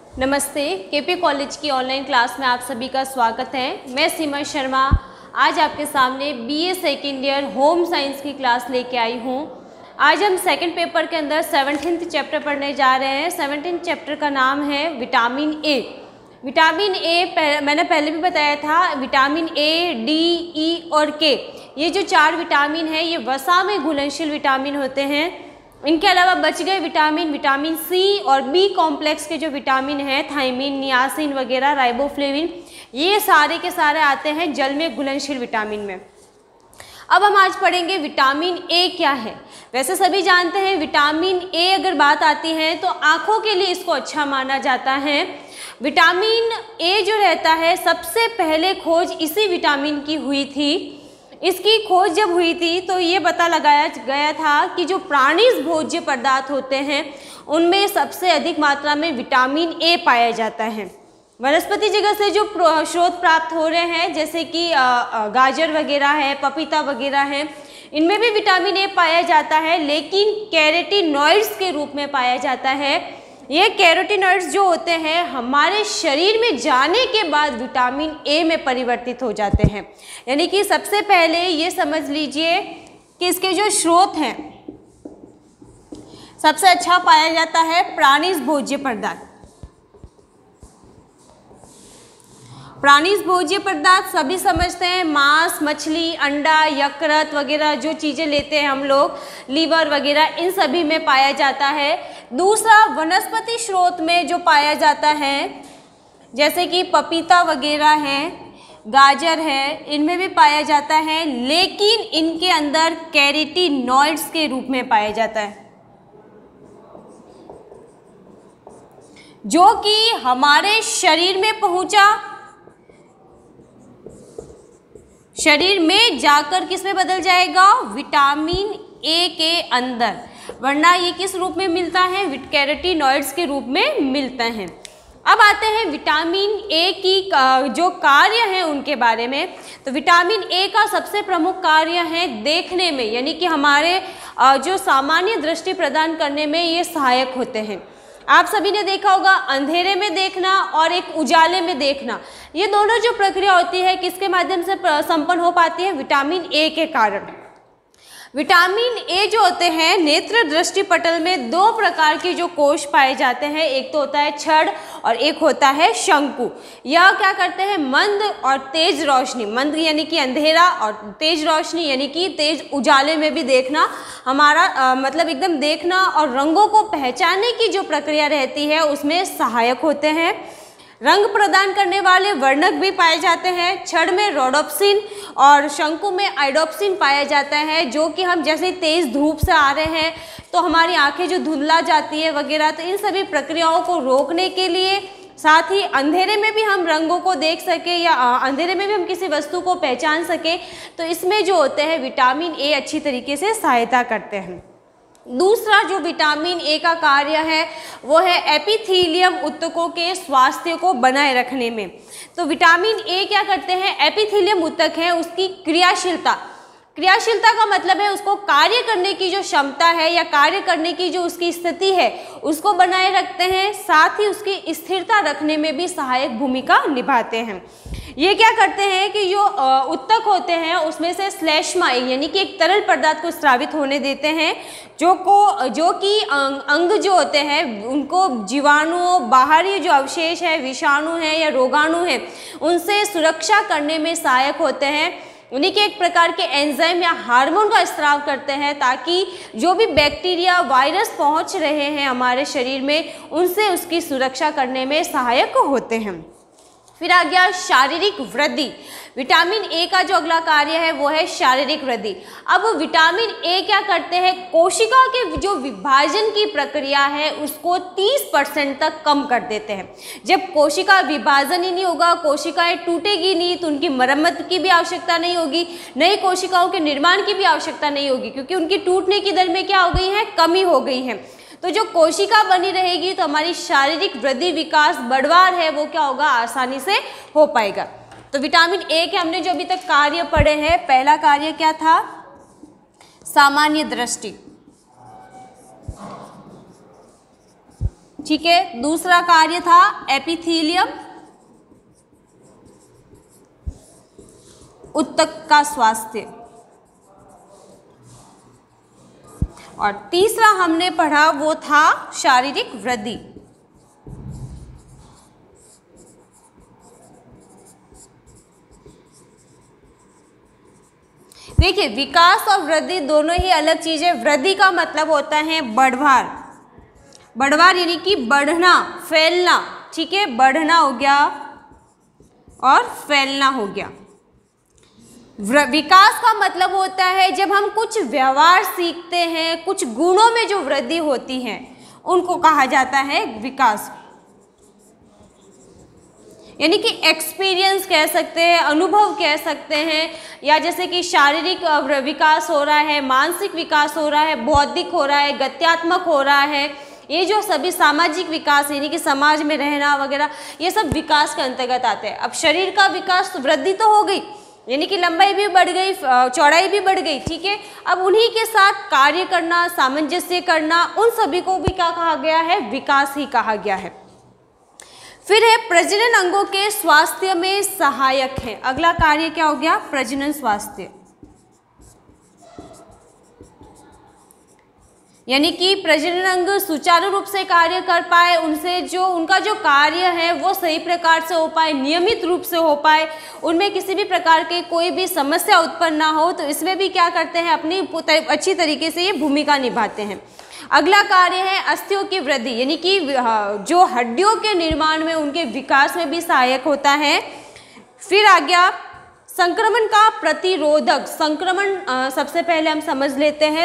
नमस्ते, KP college की online class में आप सभी का स्वागत है। मैं सीमा शर्मा आज आपके सामने BA second year home science की क्लास लेके आई हूँ। आज हम सेकंड पेपर के अंदर 17th चैप्टर पढ़ने जा रहे हैं। 17th चैप्टर का नाम है विटामिन ए। विटामिन ए मैंने पहले भी बताया था, विटामिन ए, डी, ई और के, ये जो 4 विटामिन हैं ये वसा में घुलनशील विटामिन होते हैं। इनके अलावा बच गए विटामिन सी और बी कॉम्प्लेक्स के जो विटामिन हैं, थायमिन, नियासिन वगैरह, राइबोफ्लेविन, ये सारे के सारे आते हैं जल में घुलनशील विटामिन में। अब हम आज पढ़ेंगे विटामिन ए क्या है। वैसे सभी जानते हैं विटामिन ए अगर बात आती है तो आँखों के लिए इसको अच्छा माना जाता है। विटामिन ए जो रहता है सबसे पहले खोज इसी विटामिन की हुई थी। इसकी खोज जब हुई थी तो ये पता लगाया गया था कि जो प्राणिज भोज्य पदार्थ होते हैं उनमें सबसे अधिक मात्रा में विटामिन ए पाया जाता है। वनस्पति जगत से जो स्रोत प्राप्त हो रहे हैं जैसे कि गाजर वगैरह है, पपीता वगैरह है, इनमें भी विटामिन ए पाया जाता है, लेकिन कैरोटीनॉइड्स के रूप में पाया जाता है। ये कैरोटीनॉइड्स जो होते हैं हमारे शरीर में जाने के बाद विटामिन ए में परिवर्तित हो जाते हैं। यानी कि सबसे पहले ये समझ लीजिए कि इसके जो स्रोत हैं सबसे अच्छा पाया जाता है प्राणिज भोज्य पदार्थ। प्राणिज भोज्य पदार्थ सभी समझते हैं, मांस, मछली, अंडा, यकृत वगैरह जो चीज़ें लेते हैं हम लोग, लीवर वगैरह, इन सभी में पाया जाता है। दूसरा वनस्पति स्रोत में जो पाया जाता है जैसे कि पपीता वगैरह है, गाजर है, इनमें भी पाया जाता है, लेकिन इनके अंदर कैरोटीनॉइड्स के रूप में पाया जाता है, जो कि हमारे शरीर में पहुंचा, शरीर में जाकर किस में बदल जाएगा, विटामिन ए के अंदर, वरना ये किस रूप में मिलता है, कैरोटीनॉइड्स के रूप में मिलता है। अब आते हैं विटामिन ए की जो कार्य हैं उनके बारे में। तो विटामिन ए का सबसे प्रमुख कार्य है देखने में, यानी कि हमारे जो सामान्य दृष्टि प्रदान करने में ये सहायक होते हैं। आप सभी ने देखा होगा अंधेरे में देखना और एक उजाले में देखना, ये दोनों जो प्रक्रिया होती है किसके माध्यम से संपन्न हो पाती है, विटामिन ए के कारण। विटामिन ए जो होते हैं नेत्र दृष्टि पटल में 2 प्रकार के जो कोष पाए जाते हैं, एक तो होता है छड़ और एक होता है शंकु। यह क्या करते हैं, मंद और तेज रोशनी, मंद यानी कि अंधेरा और तेज रोशनी यानी कि तेज उजाले में भी देखना, हमारा मतलब एकदम देखना और रंगों को पहचानने की जो प्रक्रिया रहती है उसमें सहायक होते हैं। रंग प्रदान करने वाले वर्णक भी पाए जाते हैं। छड़ में रोडोप्सिन और शंकु में आइडोप्सिन पाया जाता है, जो कि हम जैसे तेज धूप से आ रहे हैं तो हमारी आंखें जो धुंधला जाती है वगैरह, तो इन सभी प्रक्रियाओं को रोकने के लिए, साथ ही अंधेरे में भी हम रंगों को देख सके या अंधेरे में भी हम किसी वस्तु को पहचान सके, तो इसमें जो होते हैं विटामिन ए अच्छी तरीके से सहायता करते हैं। दूसरा जो विटामिन ए का कार्य है वो है एपिथेलियम ऊतकों के स्वास्थ्य को बनाए रखने में। तो विटामिन ए क्या करते हैं, एपिथेलियम ऊतक है उसकी क्रियाशीलता का मतलब है उसको कार्य करने की जो क्षमता है या कार्य करने की जो उसकी स्थिति है उसको बनाए रखते हैं, साथ ही उसकी स्थिरता रखने में भी सहायक भूमिका निभाते हैं। ये क्या करते हैं कि जो ऊतक होते हैं उसमें से श्लेष्मा यानी कि एक तरल पदार्थ को स्रावित होने देते हैं, जो कि अंग जो होते हैं उनको जीवाणुओं, बाहरी जो अवशेष है, विषाणु है या रोगाणु है, उनसे सुरक्षा करने में सहायक होते हैं। उन्हीं के एक प्रकार के एंजाइम या हार्मोन का स्राव करते हैं ताकि जो भी बैक्टीरिया, वायरस पहुंच रहे हैं हमारे शरीर में उनसे उसकी सुरक्षा करने में सहायक होते हैं। फिर आ गया शारीरिक वृद्धि। विटामिन ए का जो अगला कार्य है वो है शारीरिक वृद्धि। अब विटामिन ए क्या करते हैं, कोशिका के जो विभाजन की प्रक्रिया है उसको 30% तक कम कर देते हैं। जब कोशिका विभाजन ही नहीं होगा, कोशिकाएं टूटेगी नहीं, तो उनकी मरम्मत की भी आवश्यकता नहीं होगी, नई कोशिकाओं के निर्माण की भी आवश्यकता नहीं होगी, क्योंकि उनकी टूटने की दर में क्या हो गई है, कमी हो गई है। तो जो कोशिका बनी रहेगी तो हमारी शारीरिक वृद्धि, विकास, बढ़वार है वो क्या होगा, आसानी से हो पाएगा। तो विटामिन ए के हमने जो अभी तक कार्य पढ़े हैं, पहला कार्य क्या था, सामान्य दृष्टि। ठीक है। दूसरा कार्य था एपिथीलियम, ऊतक का स्वास्थ्य। और तीसरा हमने पढ़ा वो था शारीरिक वृद्धि। देखिए, विकास और वृद्धि दोनों ही अलग चीजें। वृद्धि का मतलब होता है बढ़वार, बढ़वार यानी कि बढ़ना, फैलना, ठीक है, बढ़ना हो गया और फैलना हो गया। विकास का मतलब होता है जब हम कुछ व्यवहार सीखते हैं, कुछ गुणों में जो वृद्धि होती है उनको कहा जाता है विकास, यानी कि एक्सपीरियंस कह सकते हैं, अनुभव कह सकते हैं, या जैसे कि शारीरिक विकास हो रहा है, मानसिक विकास हो रहा है, बौद्धिक हो रहा है, गत्यात्मक हो रहा है, ये जो सभी सामाजिक विकास यानी कि समाज में रहना वगैरह, ये सब विकास के अंतर्गत आते हैं। अब शरीर का विकास, वृद्धि तो हो गई, यानी कि लंबाई भी बढ़ गई, चौड़ाई भी बढ़ गई, ठीक है। अब उन्हीं के साथ कार्य करना, सामंजस्य करना, उन सभी को भी क्या कहा गया है? विकास ही कहा गया है। फिर है प्रजनन अंगों के स्वास्थ्य में सहायक है। अगला कार्य क्या हो गया? प्रजनन स्वास्थ्य, यानी कि प्रजनन अंग सुचारू रूप से कार्य कर पाए, उनसे जो उनका जो कार्य है वो सही प्रकार से हो पाए, नियमित रूप से हो पाए, उनमें किसी भी प्रकार के कोई भी समस्या उत्पन्न ना हो, तो इसमें भी क्या करते हैं? अपनी अच्छी तरीके से ये भूमिका निभाते हैं। अगला कार्य है अस्थियों की वृद्धि, यानी कि जो हड्डियों के निर्माण में, उनके विकास में भी सहायक होता है। फिर आ गया संक्रमण का प्रतिरोधक। संक्रमण सबसे पहले हम समझ लेते हैं।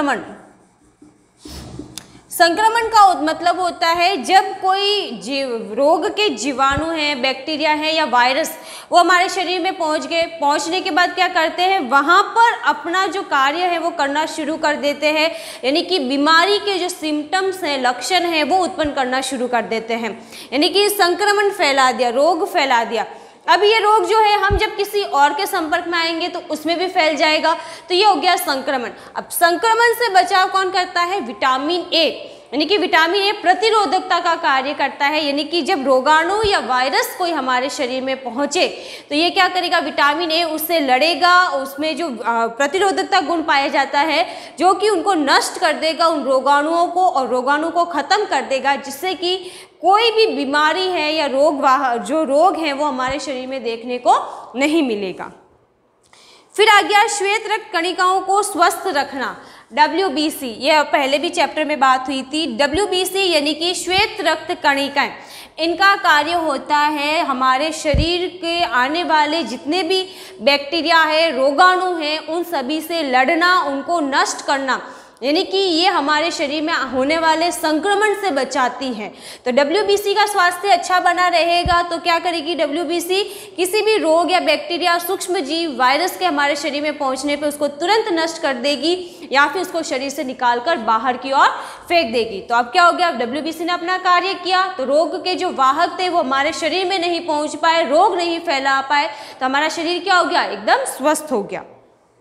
संक्रमण का मतलब होता है जब कोई रोग के जीवाणु हैं, बैक्टीरिया हैं या वायरस, वो हमारे शरीर में पहुंच गए, पहुंचने के बाद क्या करते हैं? वहां पर अपना जो कार्य है वो करना शुरू कर देते हैं, यानी कि बीमारी के जो सिम्टम्स हैं, लक्षण हैं, वो उत्पन्न करना शुरू कर देते हैं, यानी कि संक्रमण फैला दिया, रोग फैला दिया। अब ये रोग जो है हम जब किसी और के संपर्क में आएंगे तो उसमें भी फैल जाएगा, तो ये हो गया संक्रमण। अब संक्रमण से बचाव कौन करता है? विटामिन ए, यानी कि विटामिन ए प्रतिरोधकता का कार्य करता है, यानी कि जब रोगाणु या वायरस कोई हमारे शरीर में पहुंचे तो ये क्या करेगा? विटामिन ए उससे लड़ेगा, उसमें जो प्रतिरोधकता गुण पाया जाता है जो कि उनको नष्ट कर देगा, उन रोगाणुओं को, और रोगाणु को खत्म कर देगा, जिससे कि कोई भी बीमारी है या जो रोग है वो हमारे शरीर में देखने को नहीं मिलेगा। फिर आ गया श्वेत रक्त कणिकाओं को स्वस्थ रखना, WBC, ये पहले भी चैप्टर में बात हुई थी। WBC यानी कि श्वेत रक्त कणिकाएं, इनका कार्य होता है हमारे शरीर के आने वाले जितने भी बैक्टीरिया है, रोगाणु हैं, उन सभी से लड़ना, उनको नष्ट करना, यानी कि ये हमारे शरीर में होने वाले संक्रमण से बचाती है। तो WBC का स्वास्थ्य अच्छा बना रहेगा तो क्या करेगी WBC? किसी भी रोग या बैक्टीरिया, सूक्ष्म जीव, वायरस के हमारे शरीर में पहुंचने पे उसको तुरंत नष्ट कर देगी या फिर उसको शरीर से निकालकर बाहर की ओर फेंक देगी। तो अब क्या हो गया? WBC ने अपना कार्य किया, तो रोग के जो वाहक थे वो हमारे शरीर में नहीं पहुँच पाए, रोग नहीं फैला पाए, तो हमारा शरीर क्या हो गया? एकदम स्वस्थ हो गया।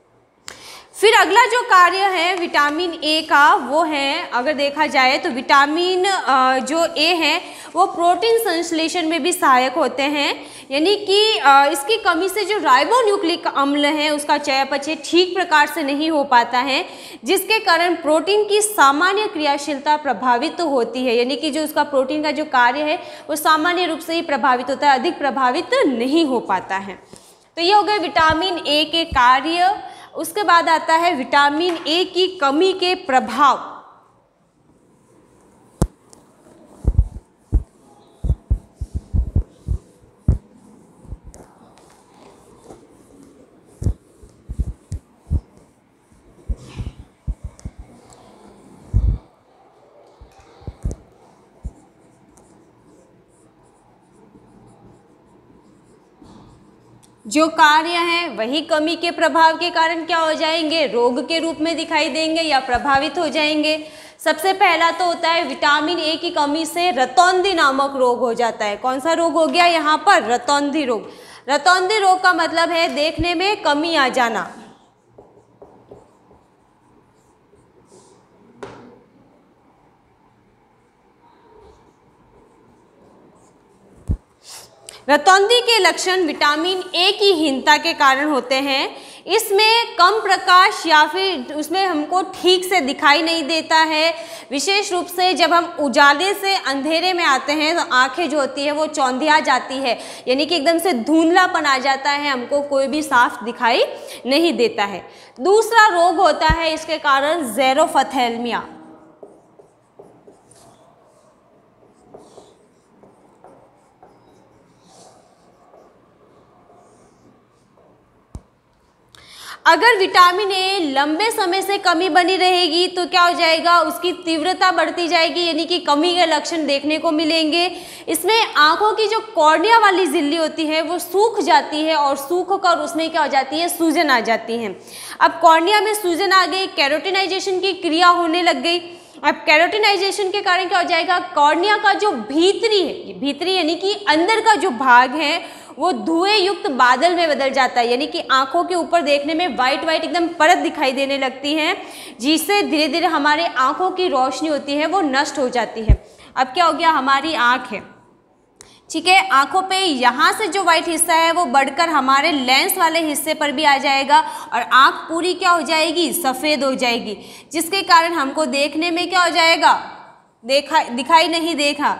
फिर अगला जो कार्य है विटामिन ए का, वो है, अगर देखा जाए तो विटामिन जो ए है वो प्रोटीन संश्लेषण में भी सहायक होते हैं, यानी कि इसकी कमी से जो राइबोन्यूक्लिक अम्ल है उसका चयापचय ठीक प्रकार से नहीं हो पाता है, जिसके कारण प्रोटीन की सामान्य क्रियाशीलता प्रभावित होती है, यानी कि जो उसका प्रोटीन का जो कार्य है वो सामान्य रूप से ही प्रभावित होता है, अधिक प्रभावित नहीं हो पाता है। तो ये हो गए विटामिन ए के कार्य। उसके बाद आता है विटामिन ए की कमी के प्रभाव। जो कार्य हैं वही कमी के प्रभाव के कारण क्या हो जाएंगे? रोग के रूप में दिखाई देंगे या प्रभावित हो जाएंगे। सबसे पहला तो होता है विटामिन ए की कमी से रतौंधी नामक रोग हो जाता है। कौन सा रोग हो गया यहाँ पर? रतौंधी रोग। रतौंधी रोग का मतलब है देखने में कमी आ जाना। रतौंधी के लक्षण विटामिन ए की हीनता के कारण होते हैं। इसमें कम प्रकाश या फिर उसमें हमको ठीक से दिखाई नहीं देता है। विशेष रूप से जब हम उजाले से अंधेरे में आते हैं तो आंखें जो होती है वो चौंधिया जाती है, यानी कि एकदम से धुंधलापन आ जाता है, हमको कोई भी साफ दिखाई नहीं देता है। दूसरा रोग होता है इसके कारण ज़ेरोफथेल्मिया। अगर विटामिन ए लंबे समय से कमी बनी रहेगी तो क्या हो जाएगा, उसकी तीव्रता बढ़ती जाएगी, यानी कि कमी के लक्षण देखने को मिलेंगे। इसमें आंखों की जो कॉर्निया वाली झिल्ली होती है वो सूख जाती है और सूख कर उसमें क्या हो जाती है, सूजन आ जाती है। अब कॉर्निया में सूजन आ गई, कैरोटिनाइजेशन की क्रिया होने लग गई। अब कैरोटिनाइजेशन के कारण क्या हो जाएगा, कॉर्निया का जो भीतरी है, भीतरी यानी कि अंदर का जो भाग है वो धुएं युक्त बादल में बदल जाता है, यानी कि आंखों के ऊपर देखने में वाइट वाइट एकदम परत दिखाई देने लगती है, जिससे धीरे धीरे हमारे आंखों की रोशनी होती है वो नष्ट हो जाती है। अब क्या हो गया, हमारी आंख है, ठीक है, आंखों पे यहाँ से जो वाइट हिस्सा है वो बढ़कर हमारे लेंस वाले हिस्से पर भी आ जाएगा और आंख पूरी क्या हो जाएगी, सफ़ेद हो जाएगी, जिसके कारण हमको देखने में क्या हो जाएगा, दिखाई नहीं देगा।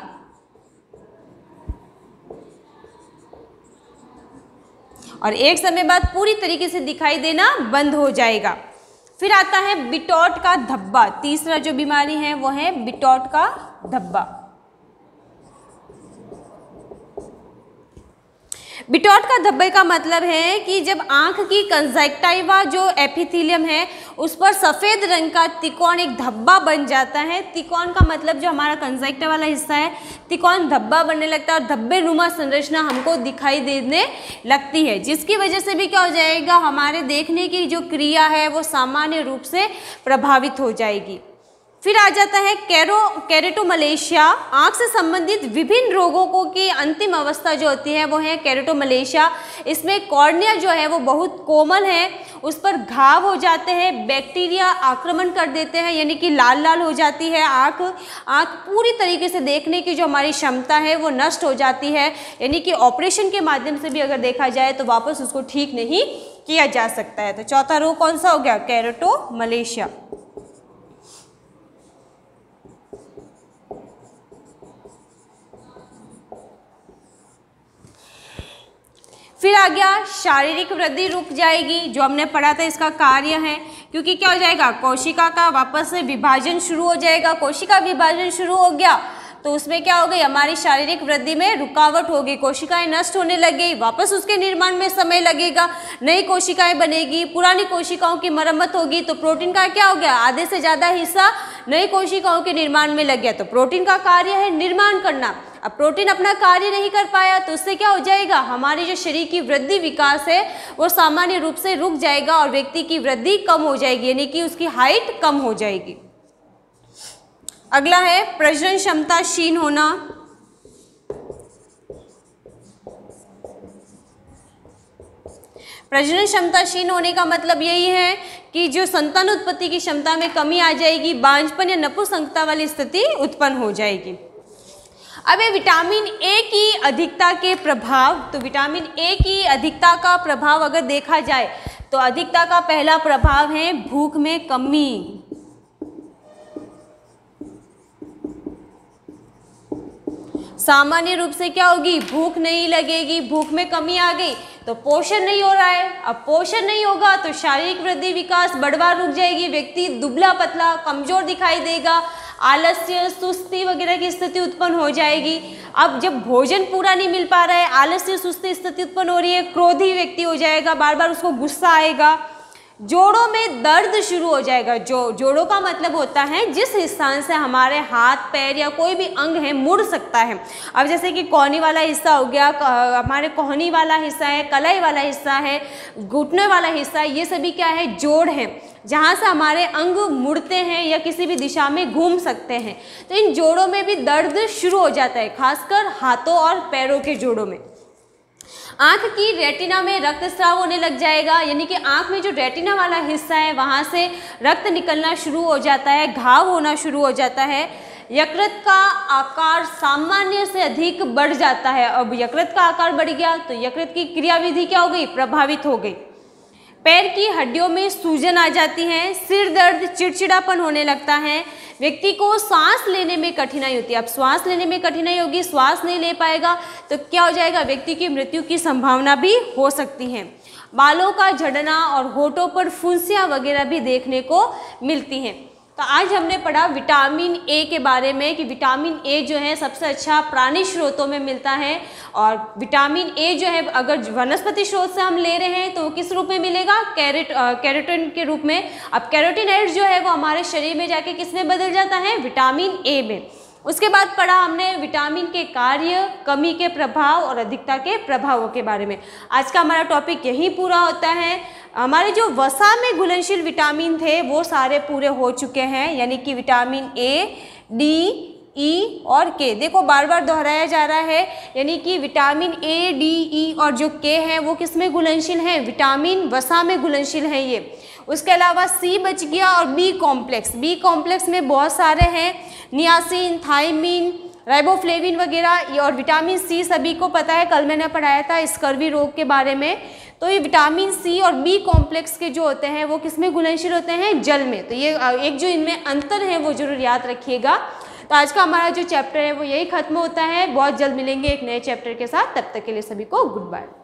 और एक समय बाद पूरी तरीके से दिखाई देना बंद हो जाएगा। फिर आता है बिटॉट का धब्बा। तीसरा जो बीमारी है वो है बिटॉट का धब्बा। बिटॉट का धब्बे का मतलब है कि जब आंख की कंजक्टिवा जो एपिथेलियम है उस पर सफ़ेद रंग का तिकोण एक धब्बा बन जाता है। तिकोण का मतलब जो हमारा कंजक्टिवा वाला हिस्सा है, तिकोण धब्बा बनने लगता है और धब्बे नुमा संरचना हमको दिखाई देने लगती है, जिसकी वजह से भी क्या हो जाएगा, हमारे देखने की जो क्रिया है वो सामान्य रूप से प्रभावित हो जाएगी। फिर आ जाता है केरेटोमलेशिया। आँख से संबंधित विभिन्न रोगों को की अंतिम अवस्था जो होती है वो है केरेटोमलेशिया। इसमें कॉर्निया जो है वो बहुत कोमल है, उस पर घाव हो जाते हैं, बैक्टीरिया आक्रमण कर देते हैं, यानी कि लाल लाल हो जाती है आँख पूरी तरीके से देखने की जो हमारी क्षमता है वो नष्ट हो जाती है, यानी कि ऑपरेशन के माध्यम से भी अगर देखा जाए तो वापस उसको ठीक नहीं किया जा सकता है। तो चौथा रोग कौन सा हो गया, केरेटोमलेशिया। फिर आ गया शारीरिक वृद्धि रुक जाएगी, जो हमने पढ़ा था इसका कार्य है, क्योंकि क्या हो जाएगा, कोशिका का वापस से विभाजन शुरू हो जाएगा। कोशिका विभाजन शुरू हो गया तो उसमें क्या हो गई, हमारी शारीरिक वृद्धि में रुकावट होगी, कोशिकाएं नष्ट होने लग गई, वापस उसके निर्माण में समय लगेगा, नई कोशिकाएं बनेगी, पुरानी कोशिकाओं की मरम्मत होगी। तो प्रोटीन का क्या हो गया, आधे से ज़्यादा हिस्सा नई कोशिकाओं के निर्माण में लग गया। तो प्रोटीन का कार्य है निर्माण करना। अब प्रोटीन अपना कार्य नहीं कर पाया तो उससे क्या हो जाएगा, हमारी जो शरीर की वृद्धि विकास है वो सामान्य रूप से रुक जाएगा और व्यक्ति की वृद्धि कम हो जाएगी, यानी कि उसकी हाइट कम हो जाएगी। अगला है प्रजनन क्षमता क्षीण होना। प्रजनन क्षमता क्षीण होने का मतलब यही है कि जो संतान उत्पत्ति की क्षमता में कमी आ जाएगी, बांझपन या नपुंसकता वाली स्थिति उत्पन्न हो जाएगी। अब ये विटामिन ए की अधिकता के प्रभाव, तो विटामिन ए की अधिकता का प्रभाव अगर देखा जाए तो अधिकता का पहला प्रभाव है भूख में कमी। सामान्य रूप से क्या होगी, भूख नहीं लगेगी, भूख में कमी आ गई तो पोषण नहीं हो रहा है। अब पोषण नहीं होगा तो शारीरिक वृद्धि विकास बढ़वा रुक जाएगी, व्यक्ति दुबला पतला कमजोर दिखाई देगा, आलस्य सुस्ती वगैरह की स्थिति उत्पन्न हो जाएगी। अब जब भोजन पूरा नहीं मिल पा रहा है, आलस्य सुस्ती स्थिति उत्पन्न हो रही है, क्रोधी व्यक्ति हो जाएगा, बार बार उसको गुस्सा आएगा, जोड़ों में दर्द शुरू हो जाएगा। जोड़ों का मतलब होता है जिस स्थान से हमारे हाथ पैर या कोई भी अंग है मुड़ सकता है। अब जैसे कि कोहनी वाला हिस्सा हो गया, हमारे कोहनी वाला हिस्सा है, कलाई वाला हिस्सा है, घुटने वाला हिस्सा है, ये सभी क्या है, जोड़ है, जहाँ से हमारे अंग मुड़ते हैं या किसी भी दिशा में घूम सकते हैं। तो इन जोड़ों में भी दर्द शुरू हो जाता है, खासकर हाथों और पैरों के जोड़ों में। आँख की रेटिना में रक्तस्राव होने लग जाएगा, यानी कि आँख में जो रेटिना वाला हिस्सा है वहाँ से रक्त निकलना शुरू हो जाता है, घाव होना शुरू हो जाता है। यकृत का आकार सामान्य से अधिक बढ़ जाता है। अब यकृत का आकार बढ़ गया तो यकृत की क्रियाविधि क्या हो गई, प्रभावित हो गई। पैर की हड्डियों में सूजन आ जाती है, सिर दर्द, चिड़चिड़ापन होने लगता है, व्यक्ति को सांस लेने में कठिनाई होती है। अब श्वास लेने में कठिनाई होगी, श्वास नहीं ले पाएगा तो क्या हो जाएगा, व्यक्ति की मृत्यु की संभावना भी हो सकती है। बालों का झड़ना और होठों पर फुंसियाँ वगैरह भी देखने को मिलती हैं। तो आज हमने पढ़ा विटामिन ए के बारे में कि विटामिन ए जो है सबसे अच्छा प्राणी स्रोतों में मिलता है, और विटामिन ए जो है अगर वनस्पति स्रोत से हम ले रहे हैं तो वो किस रूप में मिलेगा, कैरोटीन के रूप में। अब कैरोटीनॉइड जो है वो हमारे शरीर में जाके किस में बदल जाता है, विटामिन ए में। उसके बाद पढ़ा हमने विटामिन के कार्य, कमी के प्रभाव और अधिकता के प्रभावों के बारे में। आज का हमारा टॉपिक यही पूरा होता है। हमारे जो वसा में घुलनशील विटामिन थे वो सारे पूरे हो चुके हैं, यानी कि विटामिन ए, डी, ई और के। देखो बार बार दोहराया जा रहा है, यानी कि विटामिन ए, डी, ई और जो के हैं वो किस में घुलनशील हैं, विटामिन वसा में घुलनशील हैं ये। उसके अलावा सी बच गया और बी कॉम्प्लेक्स। बी कॉम्प्लेक्स में बहुत सारे हैं, नियासिन, थायमिन, राइबोफ्लेविन वगैरह। और विटामिन सी सभी को पता है, कल मैंने पढ़ाया था स्कर्वी रोग के बारे में। तो ये विटामिन सी और बी कॉम्प्लेक्स के जो होते हैं वो किस में घुलनशील होते हैं, जल में। तो ये एक जो इनमें अंतर है वो जरूर याद रखिएगा। तो आज का हमारा जो चैप्टर है वो यही खत्म होता है। बहुत जल्द मिलेंगे एक नए चैप्टर के साथ, तब तक के लिए सभी को गुड बाय।